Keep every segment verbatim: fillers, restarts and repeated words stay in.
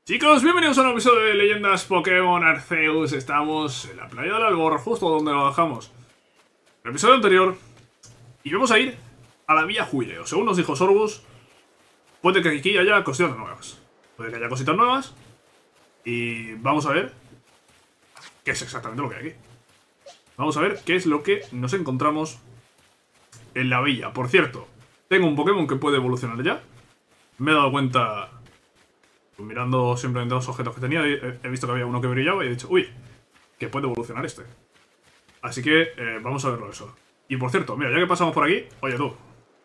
Chicos, bienvenidos a un nuevo episodio de Leyendas Pokémon Arceus. Estamos en la playa del Albor, justo donde lo dejamos en el episodio anterior. Y vamos a ir a la Vía Juileo. Según nos dijo Sorbus, puede que aquí haya cositas nuevas. Puede que haya cositas nuevas. Y vamos a ver qué es exactamente lo que hay aquí. Vamos a ver qué es lo que nos encontramos en la villa. Por cierto, tengo un Pokémon que puede evolucionar ya. Me he dado cuenta... mirando simplemente los objetos que tenía, he visto que había uno que brillaba y he dicho, uy, que puede evolucionar este. Así que eh, vamos a verlo eso. Y por cierto, mira, ya que pasamos por aquí, oye tú.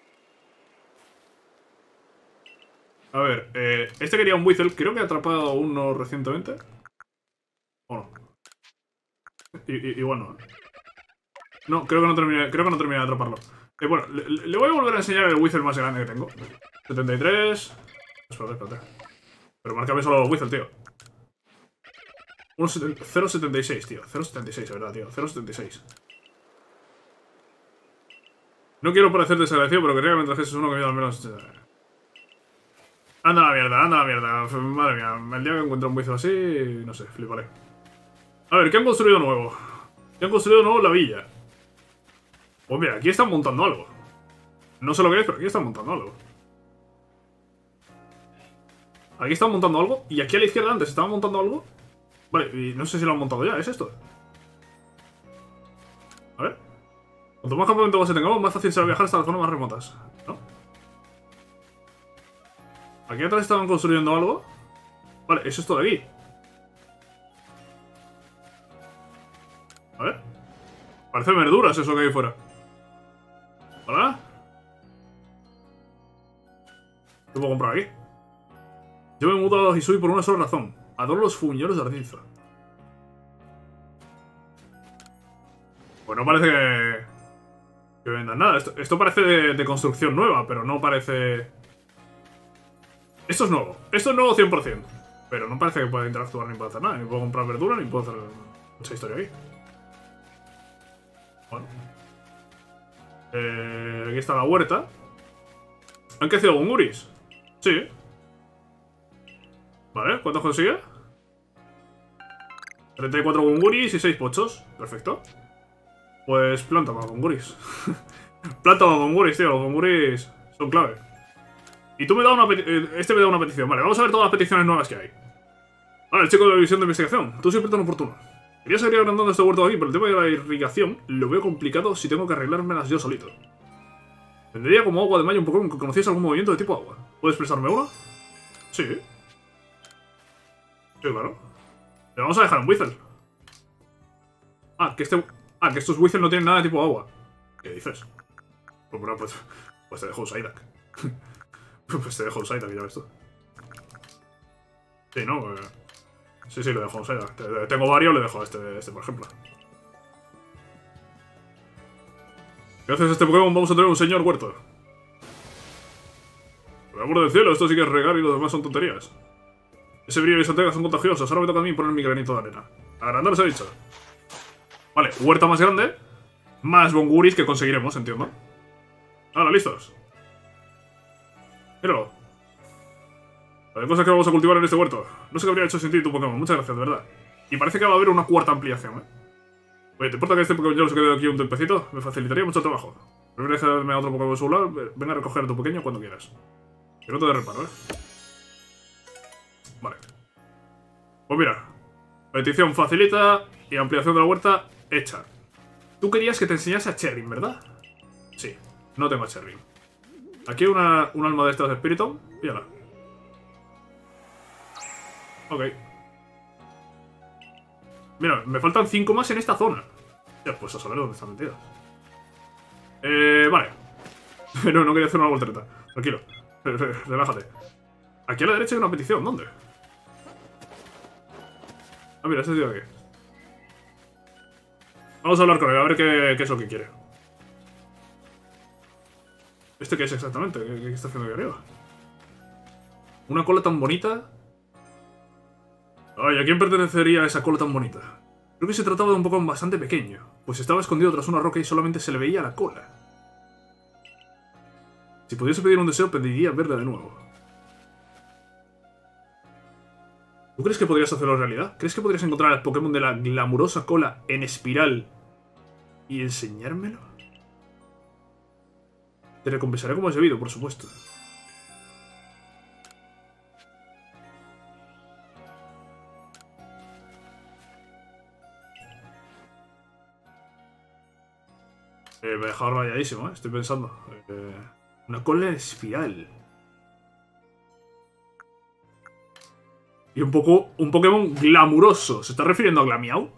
A ver, eh, este quería un Weasel, creo que he atrapado uno recientemente. ¿O no? I, i, igual no. No, creo que no terminé, creo que no terminé de atraparlo. Eh, bueno, le, le voy a volver a enseñar el Weasel más grande que tengo. setenta y tres. Espérate, espérate. Pero márcame solo los Weasel, tío. cero coma setenta y seis, tío. cero coma setenta y seis, ¿verdad, tío? cero coma setenta y seis. No quiero parecer desagradecido, pero quería que me trajeses uno que me da al menos... Anda a la mierda, anda a la mierda. Madre mía, el día que encuentre un Weasel así... no sé, fliparé. A ver, ¿qué han construido nuevo? ¿Qué han construido nuevo en la villa? Pues mira, aquí están montando algo. No sé lo que es, pero aquí están montando algo. Aquí están montando algo. Y aquí a la izquierda antes estaban montando algo. Vale, y no sé si lo han montado ya, ¿es esto? A ver. Cuanto más campamento base tengamos, más fácil será viajar hasta las zonas más remotas, ¿no? Aquí atrás estaban construyendo algo. Vale, eso es todo de aquí. A ver. Parece verduras eso que hay fuera. ¿Hola? ¿Qué puedo comprar aquí? Yo me he mudado a Hisui por una sola razón. Adoro los fuñolos de Ardinza. Pues no parece que... que vendan nada. Esto, esto parece de, de construcción nueva, pero no parece... Esto es nuevo. Esto es nuevo cien por cien. Pero no parece que pueda interactuar ni pueda hacer nada. Ni puedo comprar verdura, ni puedo hacer mucha historia aquí. Bueno. Eh, aquí está la huerta. ¿Han crecido gunguris? Sí. Vale, ¿cuántos consigue? treinta y cuatro gunguris y seis pochos. Perfecto. Pues planta más gunguris. Planta más gunguris, tío. Los gunguris son clave. Y tú me das una petición. Este me da una petición. Vale, vamos a ver todas las peticiones nuevas que hay. Vale, el chico de la división de investigación. Tú siempre tan oportuno. Quería seguir agrandando este huerto de aquí, pero el tema de la irrigación lo veo complicado si tengo que arreglármelas yo solito. Vendería como agua de mayo un Pokémon que conociese algún movimiento de tipo agua. ¿Puedes prestarme uno? Sí. Sí, claro. Le vamos a dejar un Weasel. Ah, que este... Ah, que estos Weasel no tienen nada de tipo agua. ¿Qué dices? Pues, bueno, pues, pues te dejo un Psyduck. Pues te dejo un Psyduck, ya ves tú. Sí, ¿no? Eh, sí, sí, le dejo un Psyduck. Tengo varios, le dejo a este, este, por ejemplo. Gracias a este Pokémon vamos a tener un señor huerto. Por el amor del cielo, esto sí que es regar y lo demás son tonterías. Ese brillo y esa tega son contagiosos. Ahora me toca a mí poner mi granito de arena. Agrandar se ha dicho. Vale, huerta más grande. Más bonguris que conseguiremos, entiendo. Ahora, listos. Míralo. Hay cosas que vamos a cultivar en este huerto. No sé qué habría hecho sin ti tu Pokémon. Muchas gracias, de verdad. Y parece que va a haber una cuarta ampliación, ¿eh? Oye, ¿te importa que este Pokémon yo se quede aquí un tempecito? Me facilitaría mucho el trabajo. ¿Prefieres dejarme a otro Pokémon celular? Ven a recoger a tu pequeño cuando quieras. Que no te dé reparo, ¿eh? Vale. Pues mira. Petición facilita y ampliación de la huerta hecha. Tú querías que te enseñase a Cherrim, ¿verdad? Sí. No tengo a Cherrim. Aquí hay una, un alma de estas de Spiritomb. Mírala. Ok. Mira, me faltan cinco más en esta zona. Ya, pues a saber dónde están metidas. Eh, vale. No, no quería hacer una voltereta. Tranquilo. Relájate. Aquí a la derecha hay una petición. ¿Dónde? Ah, mira, este tío de aquí. Vamos a hablar con él, a ver qué, qué es lo que quiere. ¿Este qué es exactamente? ¿Qué, qué está haciendo aquí arriba? Una cola tan bonita... Ay, ¿a quién pertenecería esa cola tan bonita? Creo que se trataba de un Pokémon bastante pequeño, pues estaba escondido tras una roca y solamente se le veía la cola. Si pudiese pedir un deseo, pediría verla de nuevo. ¿Tú crees que podrías hacerlo realidad? ¿Crees que podrías encontrar al Pokémon de la glamurosa cola en espiral y enseñármelo? Te recompensaré como es debido, por supuesto. Eh, me he dejado rayadísimo, ¿eh? Estoy pensando. Eh, una cola en espiral. Y un poco... un Pokémon glamuroso. ¿Se está refiriendo a Glamiao?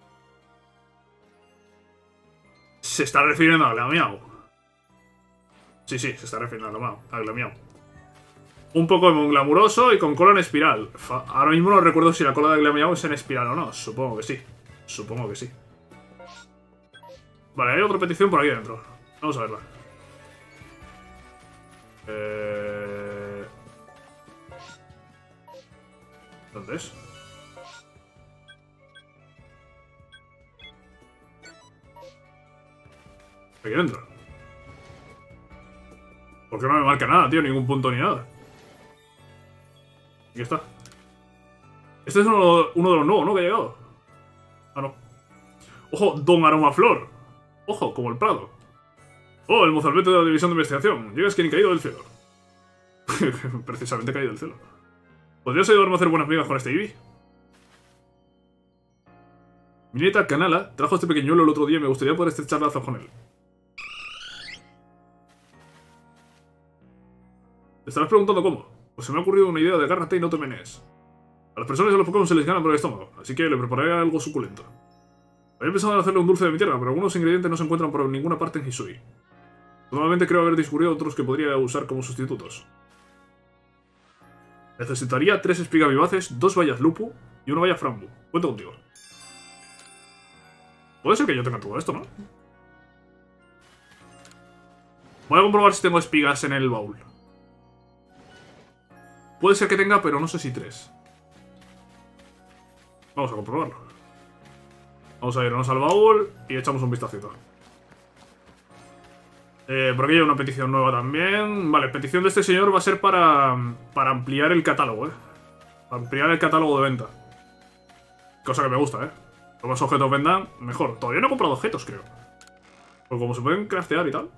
Se está refiriendo a Glamiao. Sí, sí, se está refiriendo a Glamiao. A Glamiao. Un Pokémon glamuroso y con cola en espiral. Ahora mismo no recuerdo si la cola de Glamiao es en espiral o no. Supongo que sí. Supongo que sí. Vale, hay otra petición por aquí dentro. Vamos a verla. Eh... ¿Dónde es? Aquí dentro. ¿Por qué no me marca nada, tío? Ningún punto ni nada. Aquí está. Este es uno, uno de los nuevos, ¿no? Que ha llegado. Ah, no. ¡Ojo! Don Aromaflor. Ojo, como el Prado. Oh, el mozalbete de la división de investigación. Llegas quien caído del cielo. Precisamente caído del cielo. ¿Podrías ayudarme a hacer buenas migas con este Eevee? Mi nieta Canala trajo a este pequeñuelo el otro día y me gustaría poder estrechar lazos con él. Te estarás preguntando cómo. Pues se me ha ocurrido una idea de agárrate y no te menees. A las personas y a los Pokémon se les gana por el estómago, así que le prepararé algo suculento. Había pensado en hacerle un dulce de mi tierra, pero algunos ingredientes no se encuentran por ninguna parte en Hisui. Normalmente creo haber descubierto otros que podría usar como sustitutos. Necesitaría tres espigas vivaces, dos bayas lupu y una baya frambu. Cuento contigo. Puede ser que yo tenga todo esto, ¿no? Voy a comprobar si tengo espigas en el baúl. Puede ser que tenga, pero no sé si tres. Vamos a comprobarlo. Vamos a irnos al baúl y echamos un vistacito. Eh, por aquí hay una petición nueva también. Vale, petición de este señor va a ser para, para ampliar el catálogo, ¿eh? Para ampliar el catálogo de venta. Cosa que me gusta, ¿eh? Los más objetos vendan, mejor. Todavía no he comprado objetos, creo. Pero como se pueden craftear y tal.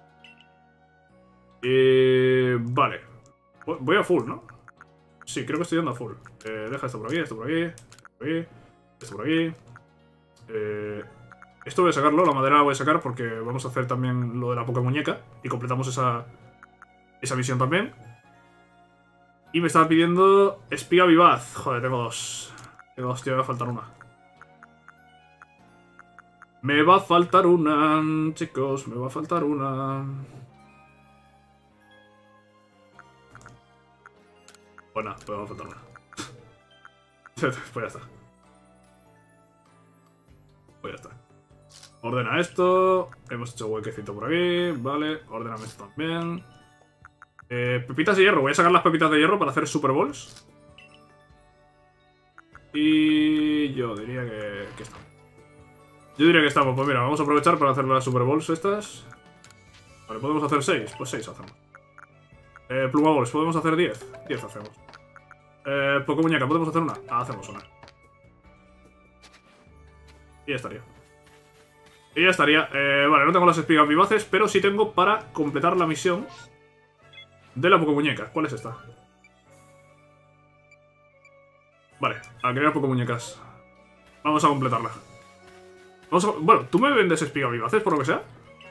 Eh, vale. Voy a full, ¿no? Sí, creo que estoy yendo a full. Eh, deja esto por aquí, esto por aquí, esto por aquí, esto por aquí. Eh, esto voy a sacarlo, la madera la voy a sacar porque vamos a hacer también lo de la Pokémuñeca y completamos esa, esa misión también. Y me estaba pidiendo espiga vivaz. Joder, tengo dos. Tengo dos, tío, me va a faltar una. Me va a faltar una, chicos, me va a faltar una. Bueno, pues va a faltar una. Pues ya está. Pues ya está. Ordena esto. Hemos hecho huequecito por aquí. Vale. Ordéname esto también. Eh, pepitas de hierro. Voy a sacar las pepitas de hierro para hacer Super Balls. Y yo diría que, que estamos. Yo diría que estamos. Pues mira, vamos a aprovechar para hacer las Super Balls estas. Vale, ¿podemos hacer seis? Pues seis hacemos. Eh, Pluma Balls, ¿podemos hacer diez? diez hacemos. Eh, Pokémuñeca, ¿podemos hacer una? Ah, hacemos una. Y ya estaría. Y ya estaría. Eh, vale, no tengo las espigas vivaces, pero sí tengo para completar la misión de la Pokémuñeca. ¿Cuál es esta? Vale, a crear Pokémuñecas. Vamos a completarla. Vamos a... Bueno, ¿tú me vendes espigas vivaces por lo que sea?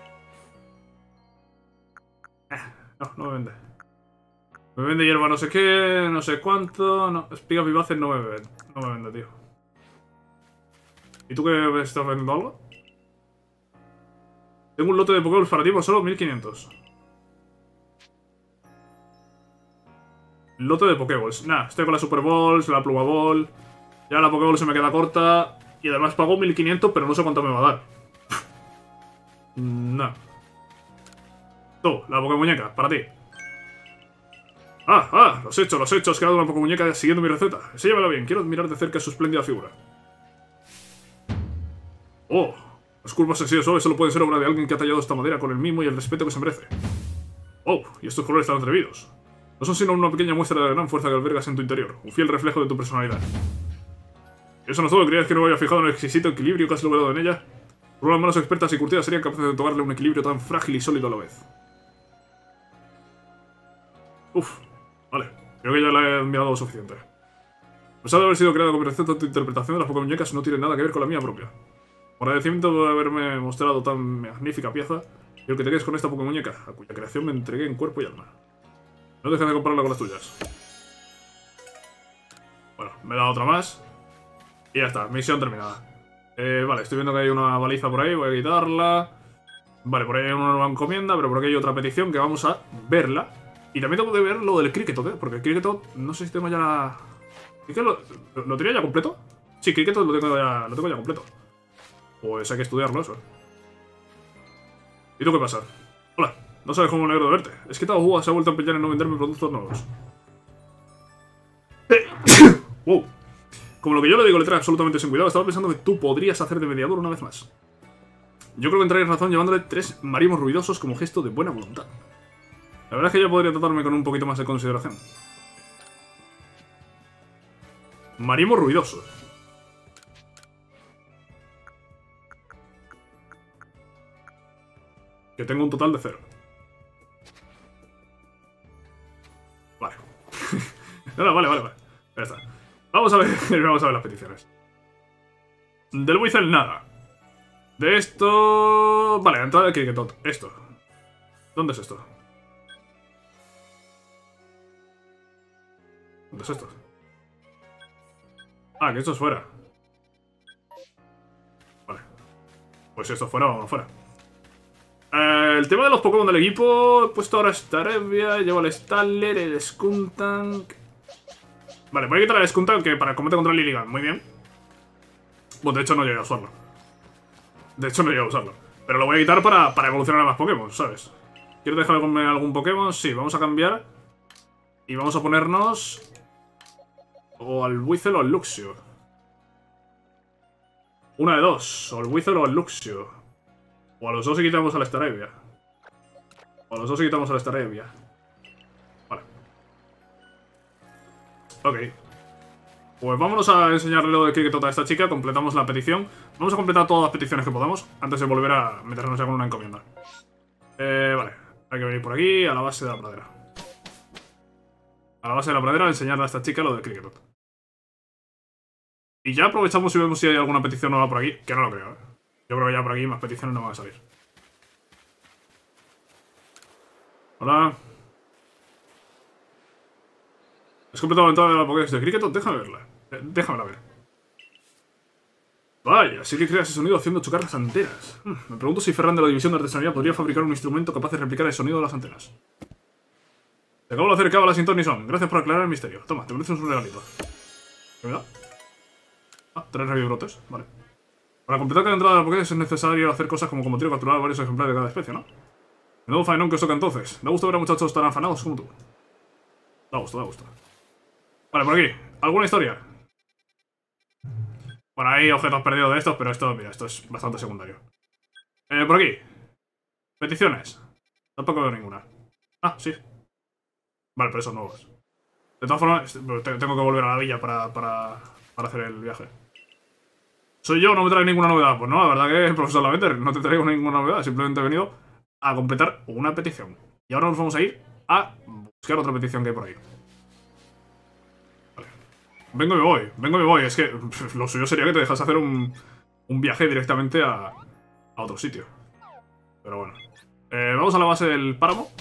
Eh, no, no me vende. Me vende hierba no sé qué, no sé cuánto... No, espigas vivaces no me vende, no me vende, tío. ¿Y tú qué me estás vendiendo algo? Tengo un lote de Pokéballs para ti por solo mil quinientos. Lote de Pokéballs. Nah, estoy con la Super Balls, la Pluma Ball. Ya la Pokéball se me queda corta. Y además pago mil quinientos, pero no sé cuánto me va a dar. Nah. Tú, la Pokémuñeca, para ti. Ah, ah, los he hecho, los he hecho. Has creado una Pokémuñeca siguiendo mi receta. Enséñamela bien, quiero admirar de cerca su espléndida figura. Oh, las curvas así de suaves solo pueden ser obra de alguien que ha tallado esta madera con el mimo y el respeto que se merece. Oh, y estos colores tan atrevidos. No son sino una pequeña muestra de la gran fuerza que albergas en tu interior, un fiel reflejo de tu personalidad. Eso no es todo, ¿creías que no me había fijado en el exquisito equilibrio que has logrado en ella? Solo las manos expertas y curtidas serían capaces de otorgarle un equilibrio tan frágil y sólido a la vez. Uf, vale. Creo que ya le he enviado lo suficiente. A pesar de haber sido creado con perfecta tu interpretación de las pocas muñecas, no tiene nada que ver con la mía propia. Por agradecimiento de haberme mostrado tan magnífica pieza, quiero que te quedes con esta poca muñeca, a cuya creación me entregué en cuerpo y alma. No dejes de compararla con las tuyas. Bueno, me he dado otra más. Y ya está, misión terminada. Eh, vale, estoy viendo que hay una baliza por ahí, voy a quitarla. Vale, por ahí hay una nueva encomienda, pero por aquí hay otra petición que vamos a verla. Y también tengo que ver lo del Cricketot, ¿eh? Porque el Cricketot, no sé si tengo ya la... ¿Lo, ¿Lo tenía ya completo? Sí, Cricketot lo tengo ya, lo tengo ya completo. Pues hay que estudiarlo eso. ¿Y tú qué pasa? Hola, no sabes cómo me alegro de verte. Es que Tao Hua se ha vuelto a empeñar en no venderme productos nuevos. Wow. Como lo que yo le digo le trae absolutamente sin cuidado, estaba pensando que tú podrías hacer de mediador una vez más. Yo creo que entrarías razón llevándole tres marimos ruidosos como gesto de buena voluntad. La verdad es que yo podría tratarme con un poquito más de consideración. Marimos ruidosos. Que tengo un total de cero. Vale. no, no, vale, vale, vale. Ya está. Vamos a ver, vamos a ver las peticiones. Del Whistle nada. De esto... Vale, entrada de Cricketot. Esto. ¿Dónde es esto? ¿Dónde es esto? Ah, que esto es fuera. Vale. Pues si esto es fuera, vamos fuera. Eh, el tema de los Pokémon del equipo... He puesto ahora Staravia, llevo el Staller, el Skuntank... Vale, voy a quitar el Skuntank que para combate contra el Lilligant, muy bien. Bueno, de hecho no llegué a usarlo. De hecho no llegué a usarlo. Pero lo voy a quitar para, para evolucionar a más Pokémon, ¿sabes? ¿Quieres dejarle con algún Pokémon? Sí, vamos a cambiar. Y vamos a ponernos... O al Whistle o al Luxio. Una de dos. O al Whistle o al Luxio. O a los dos y quitamos a la Staravia. O a los dos y quitamos a la Staravia. Vale. Ok. Pues vámonos a enseñarle lo de Cricketot a esta chica. Completamos la petición. Vamos a completar todas las peticiones que podamos antes de volver a meternos ya con una encomienda. Eh, vale. Hay que venir por aquí, a la base de la pradera. A la base de la pradera a enseñarle a esta chica lo de Cricketot. Y ya aprovechamos y vemos si hay alguna petición nueva por aquí. Que no lo creo, ¿eh? Yo creo que ya por aquí más peticiones no van a salir. Hola. ¿Has completado la entrada de la Pokédex de Cricketot? Déjame verla. Eh, déjamela ver. Vaya, sí que crea ese sonido haciendo chocar las antenas. Hmm, me pregunto si Ferran de la División de Artesanía podría fabricar un instrumento capaz de replicar el sonido de las antenas. Te acabo de hacer cábalas sin ton ni son. Gracias por aclarar el misterio. Toma, te mereces un regalito. ¿Qué me da? Ah, tres revibrotes. Vale. Para completar cada entrada de la Pokédex es necesario hacer cosas como combatir o capturar varios ejemplares de cada especie, ¿no? Menudo faenón que os toca entonces. Da gusto ver a muchachos tan afanados como tú. Da gusto, da gusto. Vale, por aquí. ¿Alguna historia? Bueno, hay objetos perdidos de estos, pero esto, mira, esto es bastante secundario. Eh, por aquí. Peticiones. Tampoco veo ninguna. Ah, sí. Vale, pero esos nuevos. De todas formas, tengo que volver a la villa para, para, para hacer el viaje. ¿Soy yo? ¿No me trae ninguna novedad? Pues no, la verdad que, profesor Lavender, no te traigo ninguna novedad. Simplemente he venido a completar una petición. Y ahora nos vamos a ir a buscar otra petición que hay por ahí. Vale. Vengo y me voy, vengo y me voy. Es que pff, lo suyo sería que te dejas hacer un, un viaje directamente a, a otro sitio. Pero bueno. Eh, vamos a la base del páramo.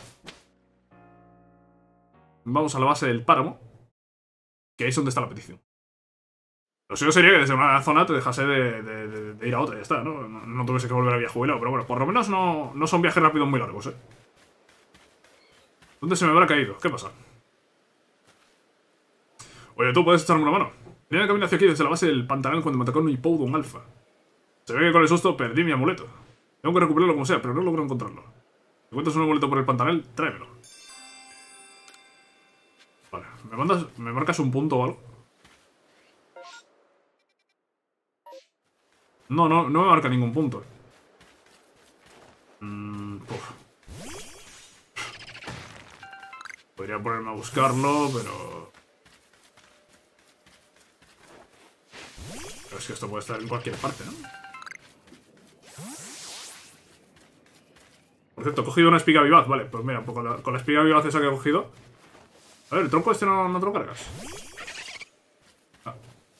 Vamos a la base del páramo. Que ahí es donde está la petición. Lo suyo sería que desde una zona te dejase de, de, de, de ir a otra, ya está, ¿no? No, no tuviese que volver a viaje jubilado, pero bueno, por lo menos no, no son viajes rápidos muy largos, ¿eh? ¿Dónde se me habrá caído? ¿Qué pasa? Oye, tú puedes echarme una mano. Venía de camino hacia aquí desde la base del pantanal cuando me atacó un Hippowdon Alpha. Se ve que con el susto perdí mi amuleto. Tengo que recuperarlo como sea, pero no logro encontrarlo. Si encuentras un amuleto por el pantanal, tráemelo. Vale, ¿me mandas, me marcas un punto o algo? No, no, no me marca ningún punto. Mm, Podría ponerme a buscarlo, pero... Pero es que esto puede estar en cualquier parte, ¿no? Por cierto, he cogido una espiga vivaz. Vale, pues mira, pues con, la, con la espiga vivaz esa que he cogido... A ver, el tronco este no, no te lo cargas. Ah.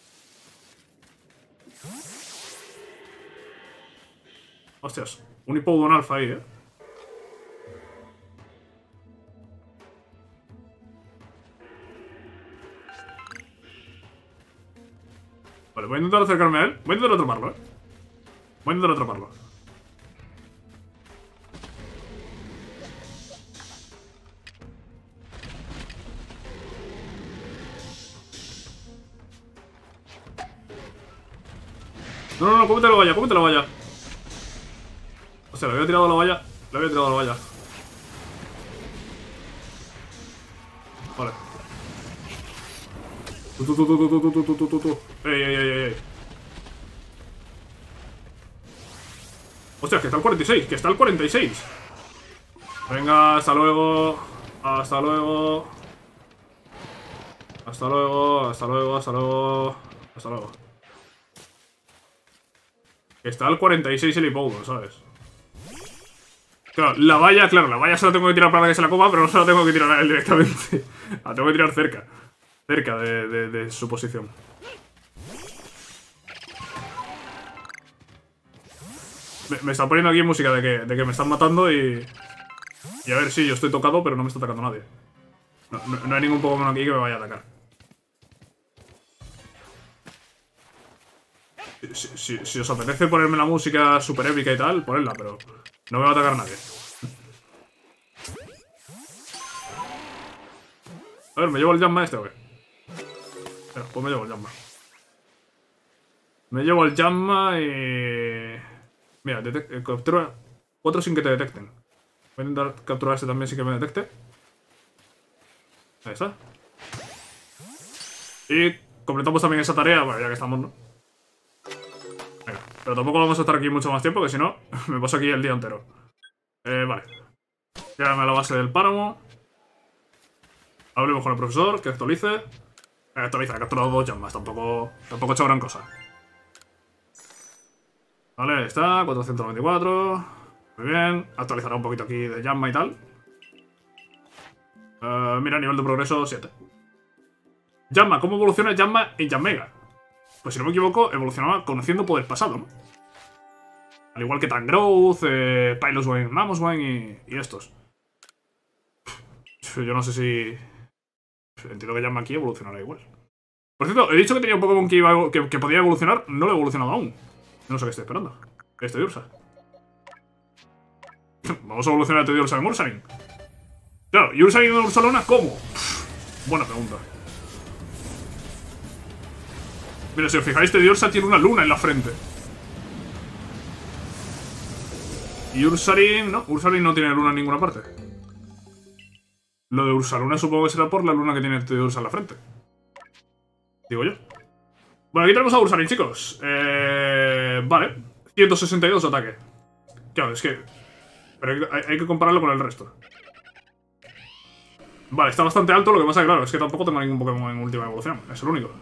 Hostias, un Hippowdon alfa ahí, ¿eh? Vale, voy a intentar acercarme a él. Voy a intentar atraparlo, ¿eh? Voy a intentar atraparlo. No, no, no, cómete la valla, cómete la valla. Hostia, le había tirado la valla. Le había tirado la valla. Vale. Tu, tu, tu, tu, tu, tu, tu, tu, tu, tu, tu. Ey, ey, ey, ey. Hostia, que está el cuarenta y seis, que está el cuarenta y seis. Venga, hasta luego. Hasta luego. Hasta luego, hasta luego, hasta luego. Hasta luego. Está al cuarenta y seis el Hippowdon, ¿sabes? Claro, la valla, claro, la valla se la tengo que tirar para que se la coma, pero no se la tengo que tirar a él directamente. La tengo que tirar cerca. Cerca de, de, de su posición. Me, me está poniendo aquí música de que, de que me están matando y... Y a ver, sí, yo estoy tocado, pero no me está atacando nadie. No, no, no hay ningún Pokémon aquí que me vaya a atacar. Si, si, si os apetece ponerme la música super épica y tal, ponedla, pero no me va a atacar nadie. A ver, ¿me llevo el Jamma este o qué? Espera, pues me llevo el Jamma. Me llevo el Jamma y... Mira, captura cuatro sin que te detecten. Voy a intentar capturar este también sin que me detecte. Ahí está. Y completamos también esa tarea, bueno, ya que estamos, ¿no? Venga, pero tampoco vamos a estar aquí mucho más tiempo, que si no, me paso aquí el día entero. Eh, vale. Llévame a la base del páramo. Hablemos con el profesor, que actualice. Eh, actualiza, he capturado dos llamas, tampoco, tampoco he hecho gran cosa. Vale, ahí está, cuatrocientos veinticuatro. Muy bien, actualizará un poquito aquí de Jamma y tal. Uh, mira, nivel de progreso siete. Jamma, ¿cómo evoluciona Jamma en Yanmega? Pues si no me equivoco, evolucionaba conociendo poder pasado, ¿no? Al igual que Tangrowth, eh, Piloswine, Mamoswine y, y estos. Yo no sé si... Entiendo que Jamma aquí evolucionará igual. Por cierto, he dicho que tenía un Pokémon que, iba, que, que podía evolucionar. No lo he evolucionado aún. No sé qué estoy esperando. Este Ursa. Vamos a evolucionar este Ursa en Ursaring. Claro, ¿y Ursaring en Ursaluna cómo? Pff, buena pregunta. Mira, si os fijáis, este Ursa tiene una luna en la frente. Y Ursaring... No, Ursaring no tiene luna en ninguna parte. Lo de Ursaluna supongo que será por la luna que tiene este Ursa en la frente. Digo yo. Bueno, aquí tenemos a Ursaring, chicos. Eh, vale. ciento sesenta y dos de ataque. Claro, es que... Pero hay, hay que compararlo con el resto. Vale, está bastante alto. Lo que pasa es que, claro, es que tampoco tengo ningún Pokémon en última evolución. Es el único.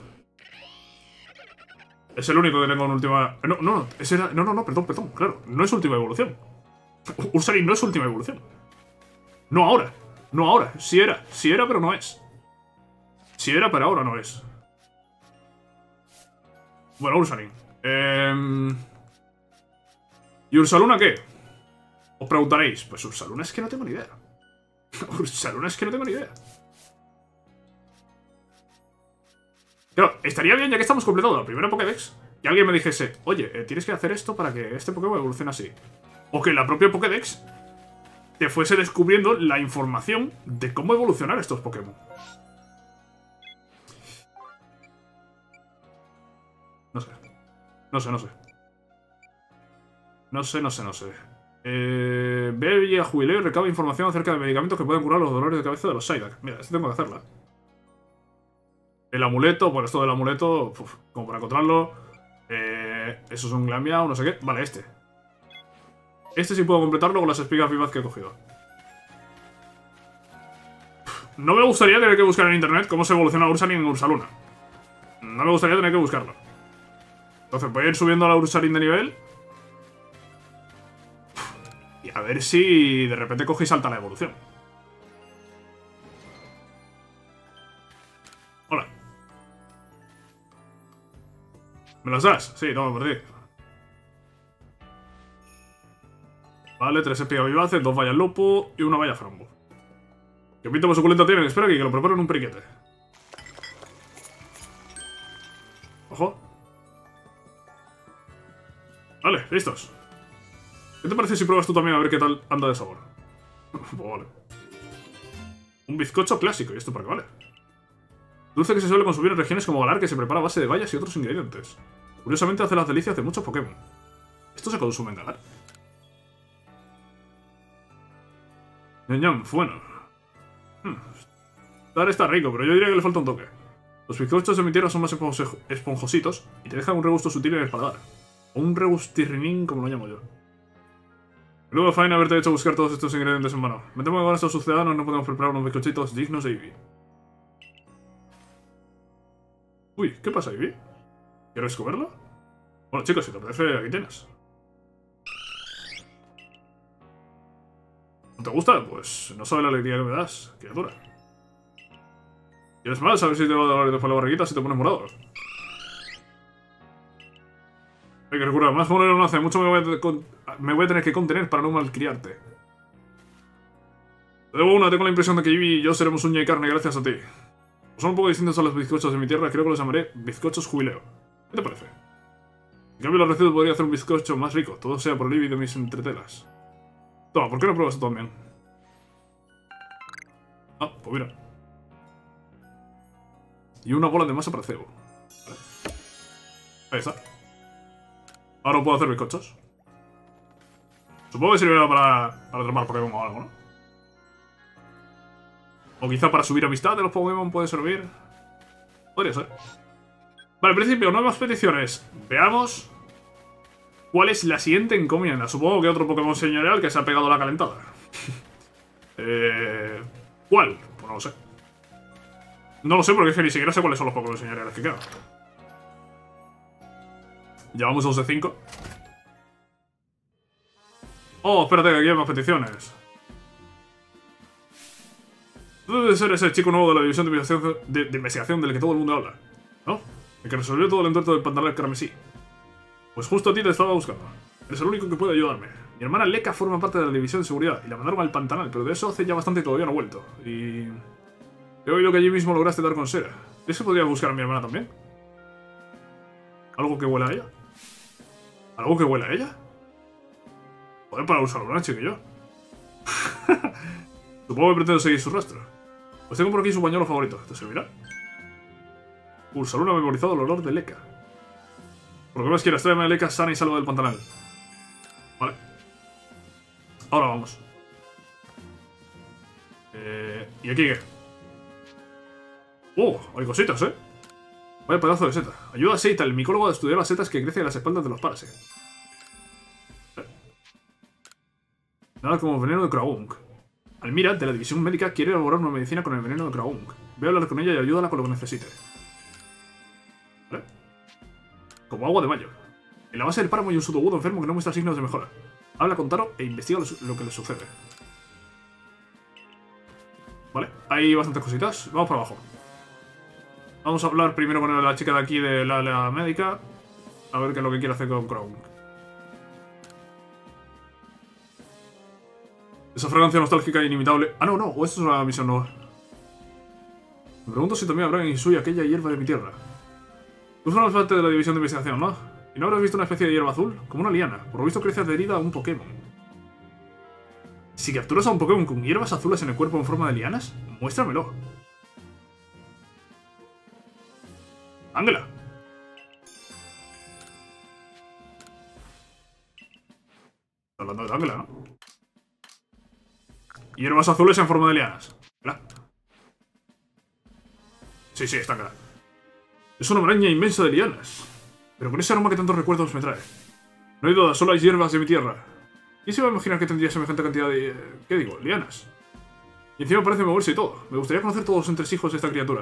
Es el único que tengo en última... No, no, no. Ese era... No, no, no, perdón, perdón. Claro, no es última evolución. Ursaring no es última evolución. No ahora. No ahora. Sí era. Sí era, pero no es. Sí era, pero ahora no es. Bueno, Ursaring. Eh... ¿Y Ursaluna qué? Os preguntaréis. Pues Ursaluna es que no tengo ni idea. Ursaluna es que no tengo ni idea. Claro, estaría bien, ya que estamos completando la primera Pokédex, que alguien me dijese, oye, eh, tienes que hacer esto para que este Pokémon evolucione así. O que la propia Pokédex te fuese descubriendo la información de cómo evolucionar estos Pokémon. No sé. No sé, no sé. No sé, no sé, no sé. Eh, ve a Jubileo y recaba información acerca de medicamentos que pueden curar los dolores de cabeza de los Psyduck. Mira, esto tengo que hacerla. El amuleto, bueno, esto del amuleto, uf, como para encontrarlo. Eh, eso es un Glameow, no sé qué. Vale, este. Este sí puedo completarlo con las espigas vivas que he cogido. no me gustaría tener que buscar en internet cómo se evoluciona Ursaring en Ursaluna. No me gustaría tener que buscarlo. Entonces voy a ir subiendo a la Ursaring de nivel. Y a ver si de repente coge y salta la evolución. Hola. ¿Me los das? Sí, toma por ti. Vale, tres espigas vivaces, dos vallas lupo y una valla frambo. ¿Qué pinta más suculento tienen? Espera aquí, que lo preparo en un periquete. Ojo. Vale, listos. ¿Qué te parece si pruebas tú también a ver qué tal anda de sabor? Pues vale. Un bizcocho clásico, ¿y esto para qué vale? Dulce que se suele consumir en regiones como Galar, que se prepara a base de bayas y otros ingredientes. Curiosamente hace las delicias de muchos Pokémon. ¿Esto se consume en Galar? Ñam, ñam, bueno. Hmm. Galar está rico, pero yo diría que le falta un toque. Los bizcochos de mi tierra son más esponjositos y te dejan un regusto sutil en el paladar. O un regustirrinín, como lo llamo yo. Luego, faena haberte hecho buscar todos estos ingredientes en vano. Me temo que con estos sus ciudadanos no podemos preparar unos bizcochitos dignos de Eevee. Uy, ¿qué pasa, Eevee? ¿Quieres comerlo? Bueno, chicos, si te parece, aquí tienes. ¿No te gusta? Pues no sabes la alegría que me das, criatura. ¿Quieres más? A ver si te va a dar después la barriguita si te pones morado. Hay que recordar, más moreno no hace, mucho me voy, a me voy a tener que contener para no malcriarte. Te debo una, tengo la impresión de que Eevee y yo seremos uña y carne gracias a ti. Son un poco distintos a los bizcochos de mi tierra, creo que los llamaré bizcochos jubileo. ¿Qué te parece? En cambio, la receta podría hacer un bizcocho más rico, todo sea por el Eevee de mis entretelas. Toma, ¿por qué no pruebas tú también? Ah, pues mira. Y una bola de masa para cebo. Vale. Ahí está. Ahora puedo hacer bizcochos. Supongo que servirá para, para atrapar Pokémon o algo, ¿no? O quizá para subir amistad de los Pokémon puede servir. Podría ser. Vale, en principio, no hay más peticiones. Veamos cuál es la siguiente encomienda. Supongo que otro Pokémon señorial que se ha pegado la calentada. eh, ¿Cuál? Pues no lo sé. No lo sé porque es que ni siquiera sé cuáles son los Pokémon señoriales que quedan. Llevamos dos de cinco. Oh, espérate, que aquí hay más peticiones. Tú debes ser ese chico nuevo de la división de investigación, de, de investigación del que todo el mundo habla, ¿no? El que resolvió todo el entuerto del pantalón carmesí. Pues justo a ti te estaba buscando. Eres el único que puede ayudarme. Mi hermana Leka forma parte de la división de seguridad y la mandaron al pantanal, pero de eso hace ya bastante y todavía no ha vuelto. Y... he oído que allí mismo lograste dar con Sera. ¿Es que podría buscar a mi hermana también? ¿Algo que huela a ella? ¿Algo que huela a ella? Joder, para usar una chiquillo. Supongo que pretendo seguir su rastro. Pues tengo por aquí su pañuelo favorito. ¿Te servirá? Ursaluna ha memorizado el olor de Leka. Por lo que más quieras, tráeme a Leka sana y salva del pantanal. Vale. Ahora vamos. Eh, ¿Y aquí qué? ¡Oh! Hay cositas, ¿eh? Vaya pedazo de seta. Ayuda a Seita, el micólogo, a estudiar las setas que crecen en las espaldas de los Parase. Nada como veneno de Croagunk. Almira, de la división médica, quiere elaborar una medicina con el veneno de Croagunk. Voy a hablar con ella y ayúdala con lo que necesite. ¿Vale? Como agua de mayo. En la base del páramo hay un sudogudo enfermo que no muestra signos de mejora. Habla con Taro e investiga lo que le sucede. Vale, hay bastantes cositas. Vamos para abajo. Vamos a hablar primero con la chica de aquí de la, la médica. A ver qué es lo que quiere hacer con Croagunk. Esa fragancia nostálgica e inimitable... Ah, no, no, o esto es una misión nueva. Me pregunto si también habrá en Hisui aquella hierba de mi tierra. Tú formas parte de la división de investigación, ¿no? ¿Y no habrás visto una especie de hierba azul? Como una liana. Por lo visto crece adherida a un Pokémon. Si capturas a un Pokémon con hierbas azules en el cuerpo en forma de lianas, muéstramelo. Ángela. Está hablando de Ángela, ¿no? Hierbas azules en forma de lianas. ¿Verdad? Sí, sí, está claro. Es una maraña inmensa de lianas. Pero con ese aroma que tantos recuerdos me trae. No hay duda, solo hay hierbas de mi tierra. ¿Quién se va a imaginar que tendría semejante cantidad de... ¿qué digo? Lianas. Y encima parece moverse y todo. Me gustaría conocer todos los entresijos de esta criatura.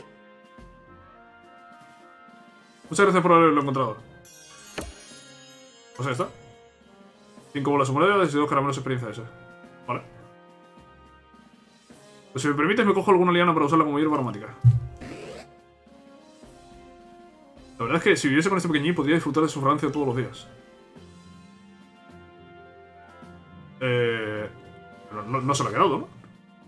Muchas gracias por haberlo encontrado. Pues ahí está. Cinco bolas humedades y dos caramelos de experiencia esa. Vale. Pues si me permites me cojo alguna liana para usarla como hierba aromática. La verdad es que si viviese con este pequeñín podría disfrutar de su fragancia todos los días. Eh... Pero no, no se lo ha quedado, ¿no?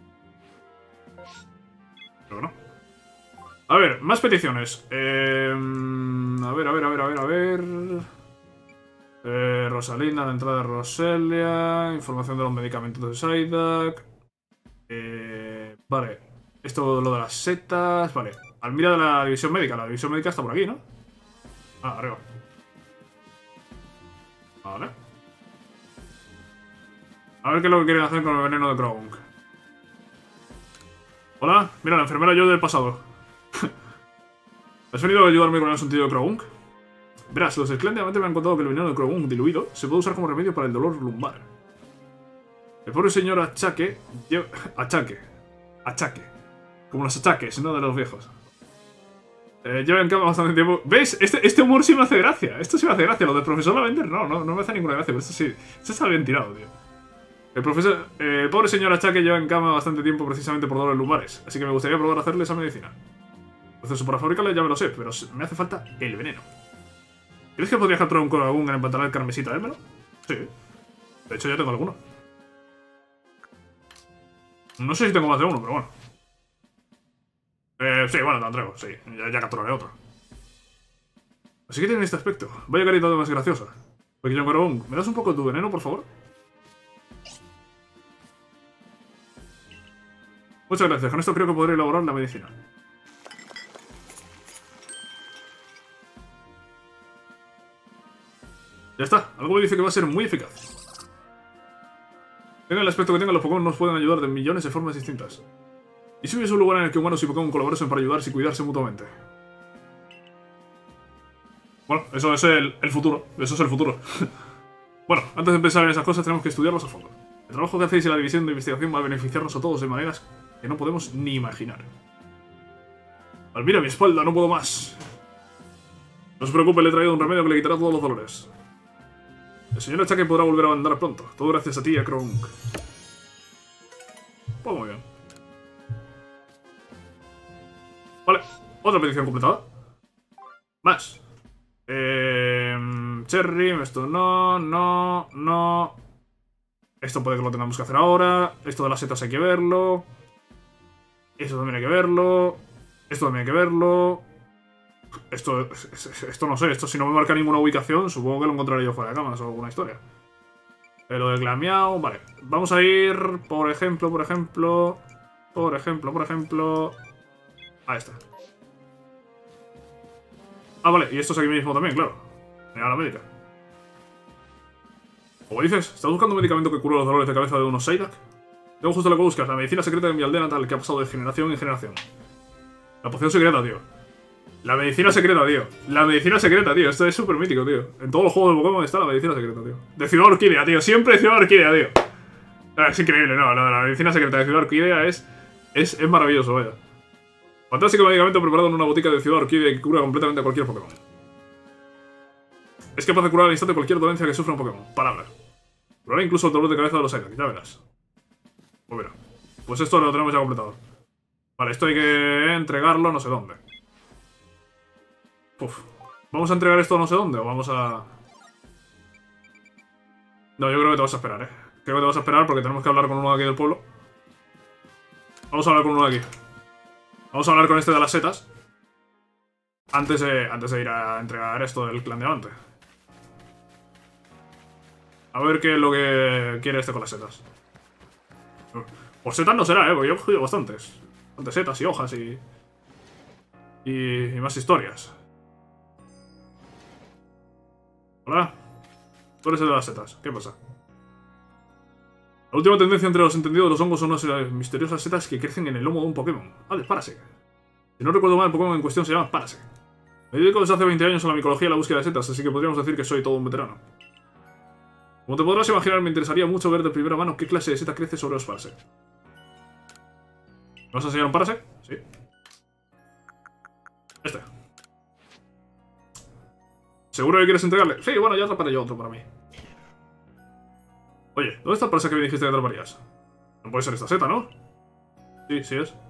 Creo que no. A ver, más peticiones. Eh... A ver, a ver, a ver, a ver, a ver... Eh, Rosalina, la entrada de Roselia, información de los medicamentos de Psyduck. Eh, vale, esto lo de las setas. Vale, Almira de la división médica. La división médica está por aquí, ¿no? Ah, arriba. Vale. A ver qué es lo que quieren hacer con el veneno de Croagunk. Hola, mira, la enfermera yo del pasado. ¿Has venido a ayudarme con el asuntillo de Croagunk? Verás, los esclándiamente me han contado que el veneno de Croagunk diluido se puede usar como remedio para el dolor lumbar. El pobre señor Achaque... Lleva... Achaque. Achaque. Como los achaques, no de los viejos. Eh, lleva en cama bastante tiempo... ¿Ves? Este, este humor sí me hace gracia. Esto sí me hace gracia. Lo del profesor Lavender no, no, no me hace ninguna gracia. Pero esto sí... Esto está bien tirado, tío. El profesor... Eh, el pobre señor Achaque lleva en cama bastante tiempo precisamente por dolores lumbares. Así que me gustaría probar a hacerle esa medicina. El proceso para fabricarla ya me lo sé, pero me hace falta el veneno. ¿Crees que podría capturar un Croagunk en el pantalón carmesí y traérmelo? Sí. De hecho ya tengo alguno. No sé si tengo más de uno, pero bueno. Eh, sí, bueno, te lo entrego, sí. Ya, ya capturaré otro. Así que tiene este aspecto. Vaya carita más graciosa. Pequeño Croagunk, ¿me das un poco de tu veneno, por favor? Muchas gracias. Con esto creo que podré elaborar la medicina. Ya está. Algo me dice que va a ser muy eficaz. Tenga el aspecto que tengan, los Pokémon nos pueden ayudar de millones de formas distintas. ¿Y si hubiese un lugar en el que humanos y Pokémon colaborasen para ayudarse y cuidarse mutuamente? Bueno, eso es el, el futuro. Eso es el futuro. Bueno, antes de pensar en esas cosas tenemos que estudiarlas a fondo. El trabajo que hacéis en la división de investigación va a beneficiarnos a todos de maneras que no podemos ni imaginar. Almira, mi espalda, no puedo más. No se preocupe, le he traído un remedio que le quitará todos los dolores. El señor Achaque podrá volver a andar pronto. Todo gracias a ti, a Croagunk. Pues muy bien. Vale, otra petición completada. Más. Eh, Cherry, esto no, no, no. Esto puede que lo tengamos que hacer ahora. Esto de las setas hay que verlo. Esto también hay que verlo. Esto también hay que verlo. Esto, esto no sé, esto si no me marca ninguna ubicación, supongo que lo encontraré yo fuera de cámaras o alguna historia. Lo de Glameow, vale. Vamos a ir, por ejemplo, por ejemplo... Por ejemplo, por ejemplo... Ahí está. Ah, vale, y esto es aquí mismo también, claro. Mira la médica. Como dices, ¿estás buscando un medicamento que cure los dolores de cabeza de unos Psyduck? Tengo justo lo que buscas, la medicina secreta de mi aldea natal que ha pasado de generación en generación. La poción secreta, tío. La medicina secreta, tío. La medicina secreta, tío. Esto es súper mítico, tío. En todos los juegos de Pokémon está la medicina secreta, tío. De Ciudad Orquídea, tío. Siempre Ciudad Orquídea, tío. Es increíble, no. Lo de la medicina secreta de Ciudad Orquídea es, es, es maravilloso, vaya. Fantástico medicamento preparado en una botica de Ciudad Orquídea que cura completamente a cualquier Pokémon. Es capaz de curar al instante cualquier dolencia que sufra un Pokémon. Palabras. Curará incluso el dolor de cabeza de los Psyduck, ya verás. Pues mira. Pues esto lo tenemos ya completado. Vale, esto hay que entregarlo no sé dónde. Uf. ¿Vamos a entregar esto no sé dónde o vamos a...? No, yo creo que te vas a esperar, eh. Creo que te vas a esperar porque tenemos que hablar con uno de aquí del pueblo. Vamos a hablar con uno de aquí. Vamos a hablar con este de las setas. Antes de, antes de ir a entregar esto del clan diamante. A ver qué es lo que quiere este con las setas. Por setas no será, eh, porque yo he cogido bastantes. Bastantes setas y hojas y... Y, y más historias. Hola. Tú eres el de las setas. ¿Qué pasa? La última tendencia entre los entendidos de los hongos son unas misteriosas setas que crecen en el lomo de un Pokémon. Vale, Parasect. Si no recuerdo mal, el Pokémon en cuestión se llama Parasect. Me dedico desde hace veinte años a la micología y la búsqueda de setas, así que podríamos decir que soy todo un veterano. Como te podrás imaginar, me interesaría mucho ver de primera mano qué clase de seta crece sobre los Parasect. ¿Vas a enseñar un Parasect? Sí. Este. ¿Seguro que quieres entregarle? Sí, bueno, ya atraparé yo otro para mí. Oye, ¿dónde está el Parasect que me dijiste que atraparías? No puede ser esta seta, ¿no? Sí, sí es.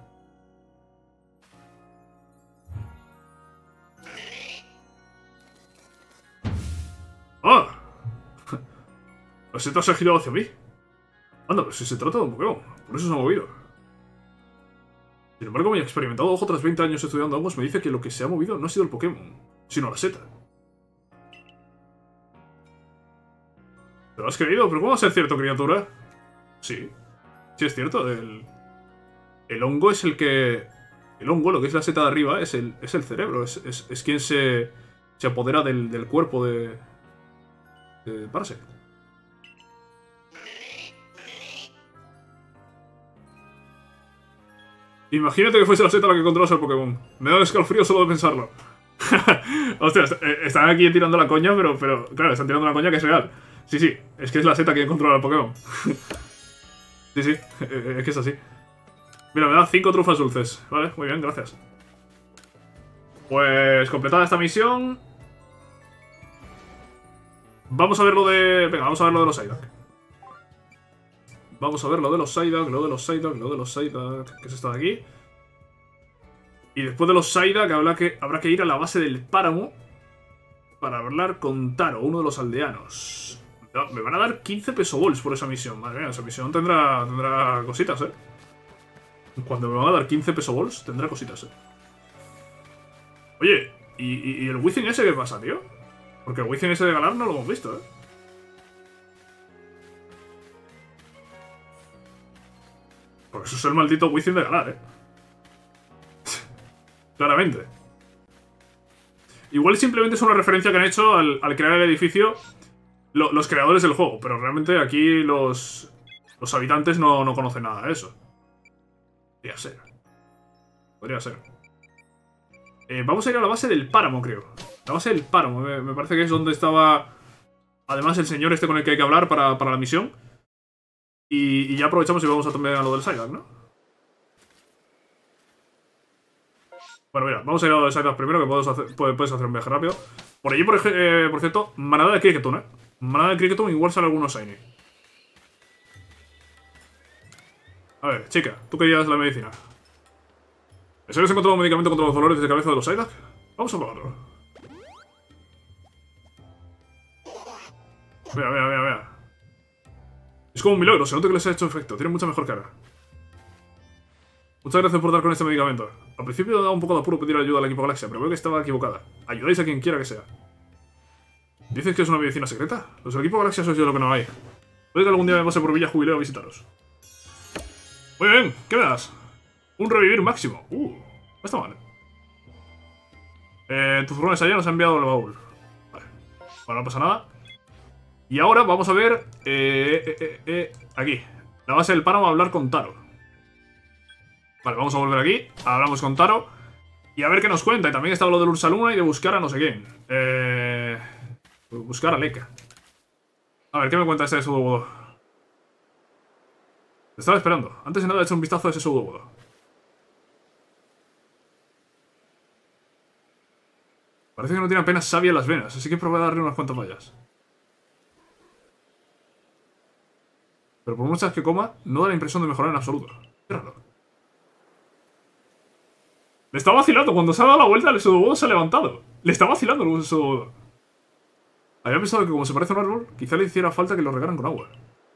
¡Ah! La seta se ha girado hacia mí. Anda, pero si se trata de un Pokémon. Por eso se ha movido. Sin embargo, mi experimentado ojo tras veinte años estudiando hongos me dice que lo que se ha movido no ha sido el Pokémon, sino la seta. ¿Te lo has creído? ¿Pero cómo va a ser cierto, criatura? Sí. Sí es cierto. El, el hongo es el que... El hongo, lo que es la seta de arriba, es el, es el cerebro. Es, es, es quien se, se apodera del, del cuerpo de... de Parasect. Imagínate que fuese la seta la que controlas al Pokémon. Me da un escalofrío solo de pensarlo. Ostras, están aquí tirando la coña, pero, pero claro, están tirando la coña que es real. Sí, sí, es que es la seta quien controla al Pokémon. Sí, sí, es que es así. Mira, me da cinco trufas dulces. Vale, muy bien, gracias. Pues completada esta misión. Vamos a ver lo de... Venga, vamos a ver lo de los Psyduck. Vamos a ver lo de los Psyduck, lo de los Psyduck, lo de los Psyduck, que es esto de aquí. Y después de los Psyduck habrá que, habrá que ir a la base del páramo para hablar con Taro, uno de los aldeanos. Me van a dar quince pesobols por esa misión. Madre mía, esa misión tendrá, tendrá cositas, ¿eh? Cuando me van a dar quince pesobols, tendrá cositas, ¿eh? Oye, ¿y, y, y el Wizzing ese qué pasa, tío? Porque el Wizzing ese de Galar no lo hemos visto, ¿eh? Porque eso es el maldito Wizzing de Galar, ¿eh? Claramente. Igual simplemente es una referencia que han hecho al, al crear el edificio lo, los creadores del juego, pero realmente aquí los, los habitantes no, no conocen nada de eso. Podría ser. Podría ser. Eh, vamos a ir a la base del páramo, creo. La base del páramo, me, me parece que es donde estaba... Además el señor este con el que hay que hablar para, para la misión. Y, y ya aprovechamos y vamos a también a lo del Psyduck, ¿no? Bueno, mira, vamos a ir a lo del Psyduck primero, que puedes hacer, puedes hacer un viaje rápido. Por allí, por, eh, por cierto, manada de Kricketon, ¿eh? Manada de Kricketon igual sale algunos Shiny. A ver, chica, tú querías la medicina. ¿En serio has encontrado un medicamento contra los dolores de cabeza de los Psyduck? Vamos a probarlo. Mira, mira, mira, mira. Es como un milagro, se nota que les ha hecho efecto. Tiene mucha mejor cara. Muchas gracias por dar con este medicamento. Al principio me daba un poco de apuro pedir ayuda al equipo Galaxia, pero veo que estaba equivocada. Ayudáis a quien quiera que sea. ¿Dices que es una medicina secreta? Los del equipo Galaxia sois yo lo que no hay. Puede que algún día me pase por Villa Jubileo a visitaros. Muy bien, ¿qué me das? Un revivir máximo. Uh, no está mal. Eh, tus furgones allá nos ha enviado el baúl. Vale. Bueno, no pasa nada. Y ahora vamos a ver... Eh, eh, eh, eh, aquí. La base del páramo a hablar con Taro. Vale, vamos a volver aquí. Hablamos con Taro. Y a ver qué nos cuenta. Y también está lo del Ursaluna y de buscar a no sé quién. Eh... Buscar a Leka. A ver, ¿qué me cuenta este de Sudowoodo? Te estaba esperando. Antes de nada he hecho un vistazo a ese Sudowoodo. Parece que no tiene apenas savia en las venas, así que probé a darle unas cuantas vallas. Pero por muchas que coma, no da la impresión de mejorar en absoluto. Qué raro. Le está vacilando. Cuando se ha dado la vuelta, el Sudowoodo se ha levantado. Le está vacilando el Sudowoodo. Había pensado que como se parece a un árbol, quizá le hiciera falta que lo regaran con agua.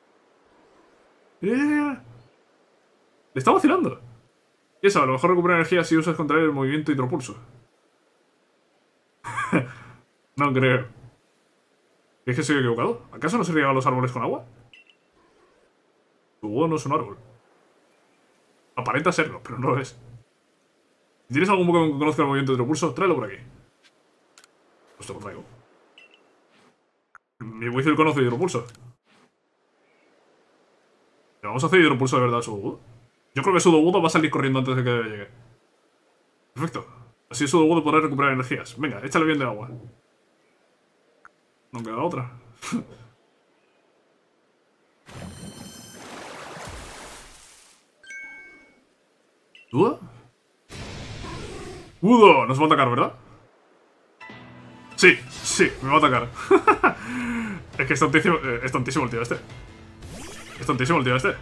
¡Eh! Le está vacilando. Y eso, a lo mejor recupera energía si usas contra él el movimiento hidropulso. No creo. ¿Es que estoy equivocado? ¿Acaso no se riegan los árboles con agua? Tu huevo no es un árbol. Aparenta serlo, pero no lo es. Si tienes algún Pokémon que conozca el movimiento hidropulso, tráelo por aquí. Pues te lo traigo. Mi Weezil conoce hidropulso. ¿Le vamos a hacer hidropulso de verdad a Sudowoodo? Yo creo que Sudowoodo va a salir corriendo antes de que llegue. Perfecto. Así Sudowoodo podrá recuperar energías. Venga, échale bien de agua. No queda otra. ¿Duda? Udo, nos va a atacar, ¿verdad? Sí, sí, me va a atacar. Es que es tontísimo, eh, es tontísimo el tío este. Es tontísimo el tío este.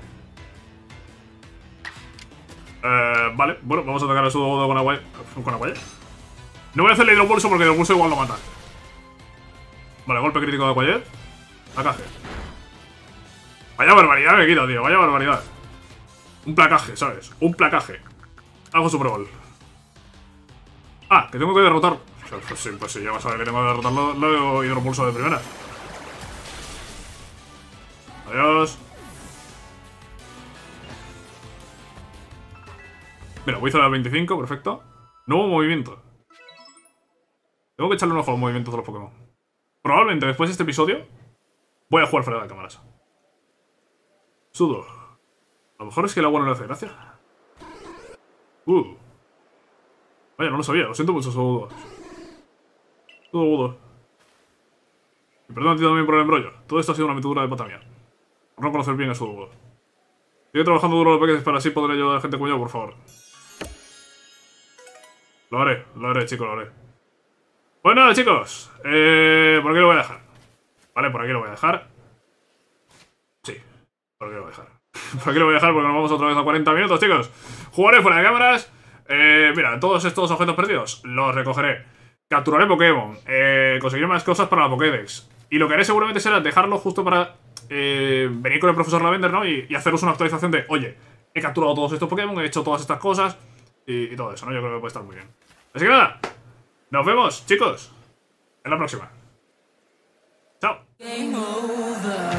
Eh, vale, bueno, vamos a atacar a su Udo con agua. Con agua. No voy a hacerle hidropulso porque el hidropulso igual lo mata. Vale, golpe crítico de Aquajet. Placaje. Vaya barbaridad me quita, tío. Vaya barbaridad. Un placaje, ¿sabes? Un placaje. Hago Super Bowl. Ah, que tengo que derrotar. Pues sí, pues sí, ya vas a ver que tengo que derrotarlo. Lo hidropulso de primera. Adiós. Mira, voy a hacer al veinticinco, perfecto. Nuevo movimiento. Tengo que echarle un ojo a los movimientos de los Pokémon. Probablemente después de este episodio voy a jugar fuera de cámaras. Sudo. A lo mejor es que el agua no le hace gracia. Uh. Vaya, no lo sabía. Lo siento mucho, Sudo. Sudo. Y perdón a ti también por el embrollo. Todo esto ha sido una metedura de pata mía. Por no conocer bien a Sudo. Sigue trabajando duro los peques para así poder ayudar a la gente como yo, por favor. Lo haré, lo haré, chicos, lo haré. Pues nada, chicos. Eh, por aquí lo voy a dejar. Vale, por aquí lo voy a dejar. Sí, por aquí lo voy a dejar. Por aquí lo voy a dejar porque nos vamos otra vez a cuarenta minutos, chicos. Jugaré fuera de cámaras. Eh, mira, todos estos objetos perdidos los recogeré. Capturaré Pokémon. Eh, conseguiré más cosas para la Pokédex. Y lo que haré seguramente será dejarlo justo para eh, venir con el profesor Lavender, ¿no? Y, y haceros una actualización de, oye, he capturado todos estos Pokémon, he hecho todas estas cosas y, y todo eso, ¿no? Yo creo que puede estar muy bien. Así que nada, nos vemos, chicos, en la próxima. Chao.